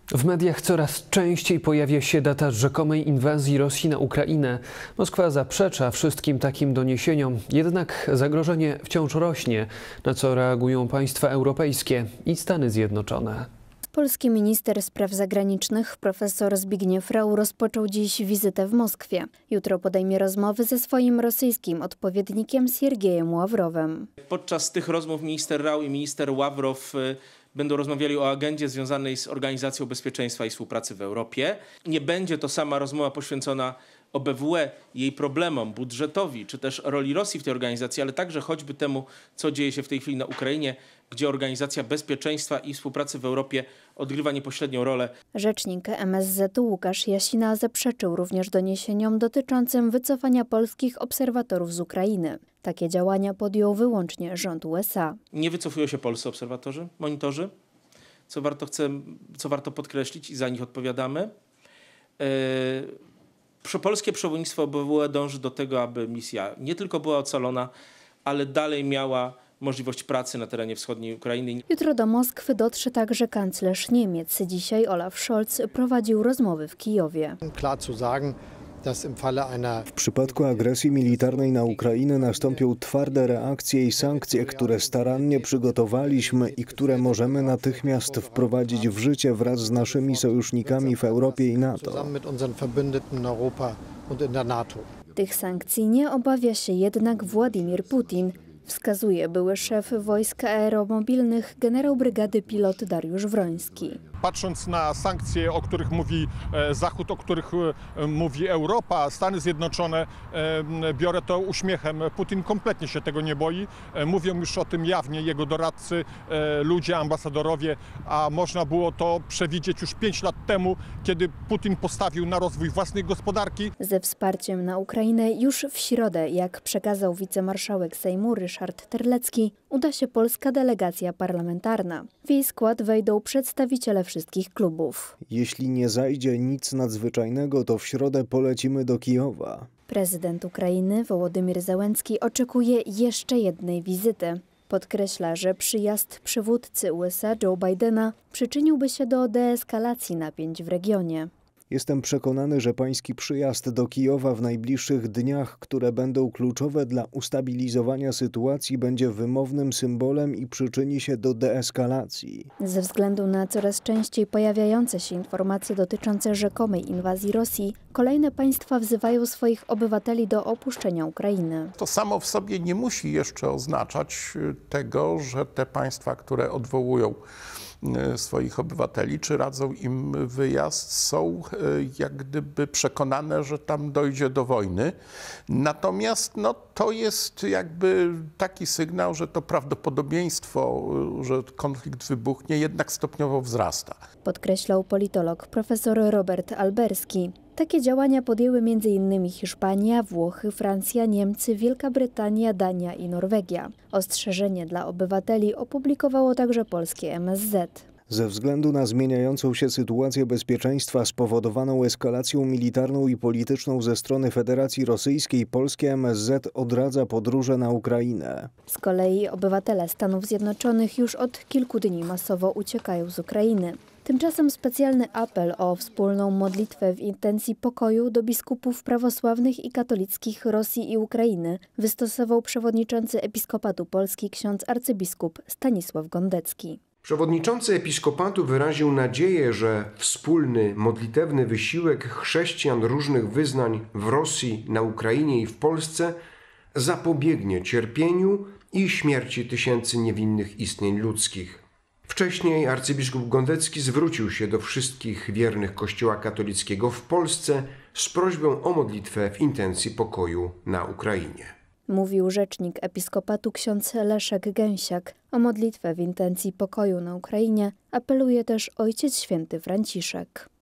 W mediach coraz częściej pojawia się data rzekomej inwazji Rosji na Ukrainę. Moskwa zaprzecza wszystkim takim doniesieniom, jednak zagrożenie wciąż rośnie, na co reagują państwa europejskie i Stany Zjednoczone. Polski minister spraw zagranicznych profesor Zbigniew Rau rozpoczął dziś wizytę w Moskwie. Jutro podejmie rozmowy ze swoim rosyjskim odpowiednikiem Siergiejem Ławrowem. Podczas tych rozmów minister Rau i minister Ławrow będą rozmawiali o agendzie związanej z Organizacją Bezpieczeństwa i Współpracy w Europie. Nie będzie to sama rozmowa poświęcona OBWE, jej problemom, budżetowi, czy też roli Rosji w tej organizacji, ale także choćby temu, co dzieje się w tej chwili na Ukrainie, gdzie Organizacja Bezpieczeństwa i Współpracy w Europie odgrywa niepośrednią rolę. Rzecznik MSZ Łukasz Jasina zaprzeczył również doniesieniom dotyczącym wycofania polskich obserwatorów z Ukrainy. Takie działania podjął wyłącznie rząd USA. Nie wycofują się polscy obserwatorzy, monitorzy, co warto podkreślić i za nich odpowiadamy. Polskie przewodnictwo OBWE dąży do tego, aby misja nie tylko była ocalona, ale dalej miała możliwość pracy na terenie wschodniej Ukrainy. Jutro do Moskwy dotrze także kanclerz Niemiec. Dzisiaj Olaf Scholz prowadził rozmowy w Kijowie. W przypadku agresji militarnej na Ukrainę nastąpią twarde reakcje i sankcje, które starannie przygotowaliśmy i które możemy natychmiast wprowadzić w życie wraz z naszymi sojusznikami w Europie i NATO. Tych sankcji nie obawia się jednak Władimir Putin, wskazuje były szef wojsk aeromobilnych generał brygady pilot Dariusz Wroński. Patrząc na sankcje, o których mówi Zachód, o których mówi Europa, Stany Zjednoczone, biorę to uśmiechem. Putin kompletnie się tego nie boi. Mówią już o tym jawnie jego doradcy, ludzie, ambasadorowie, a można było to przewidzieć już 5 lat temu, kiedy Putin postawił na rozwój własnej gospodarki. Ze wsparciem na Ukrainę już w środę, jak przekazał wicemarszałek Sejmu Ryszard Terlecki, uda się polska delegacja parlamentarna. W jej skład wejdą przedstawiciele wszystkich klubów. Jeśli nie zajdzie nic nadzwyczajnego, to w środę polecimy do Kijowa. Prezydent Ukrainy Wołodymyr Zełenski oczekuje jeszcze jednej wizyty. Podkreśla, że przyjazd przywódcy USA Joe Bidena przyczyniłby się do deeskalacji napięć w regionie. Jestem przekonany, że pański przyjazd do Kijowa w najbliższych dniach, które będą kluczowe dla ustabilizowania sytuacji, będzie wymownym symbolem i przyczyni się do deeskalacji. Ze względu na coraz częściej pojawiające się informacje dotyczące rzekomej inwazji Rosji, kolejne państwa wzywają swoich obywateli do opuszczenia Ukrainy. To samo w sobie nie musi jeszcze oznaczać tego, że te państwa, które odwołują swoich obywateli, czy radzą im wyjazd, są jak gdyby przekonane, że tam dojdzie do wojny. Natomiast to jest jakby taki sygnał, że to prawdopodobieństwo, że konflikt wybuchnie, jednak stopniowo wzrasta. Podkreślał politolog profesor Robert Alberski. Takie działania podjęły m.in. Hiszpania, Włochy, Francja, Niemcy, Wielka Brytania, Dania i Norwegia. Ostrzeżenie dla obywateli opublikowało także polskie MSZ. Ze względu na zmieniającą się sytuację bezpieczeństwa spowodowaną eskalacją militarną i polityczną ze strony Federacji Rosyjskiej, polskie MSZ odradza podróże na Ukrainę. Z kolei obywatele Stanów Zjednoczonych już od kilku dni masowo uciekają z Ukrainy. Tymczasem specjalny apel o wspólną modlitwę w intencji pokoju do biskupów prawosławnych i katolickich Rosji i Ukrainy wystosował przewodniczący Episkopatu Polski ksiądz arcybiskup Stanisław Gondecki. Przewodniczący Episkopatu wyraził nadzieję, że wspólny modlitewny wysiłek chrześcijan różnych wyznań w Rosji, na Ukrainie i w Polsce zapobiegnie cierpieniu i śmierci tysięcy niewinnych istnień ludzkich. Wcześniej arcybiskup Gondecki zwrócił się do wszystkich wiernych Kościoła katolickiego w Polsce z prośbą o modlitwę w intencji pokoju na Ukrainie. Mówił rzecznik Episkopatu ksiądz Leszek Gęsiak. O modlitwę w intencji pokoju na Ukrainie apeluje też Ojciec Święty Franciszek.